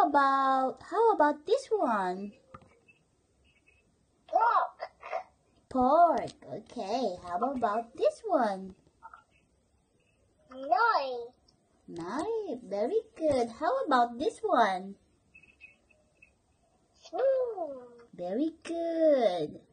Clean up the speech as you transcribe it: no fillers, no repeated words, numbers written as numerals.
how about this one? Pork. Pork. Okay. How about this one? Knife. Knife. Very good. How about this one? Spoon. Very good.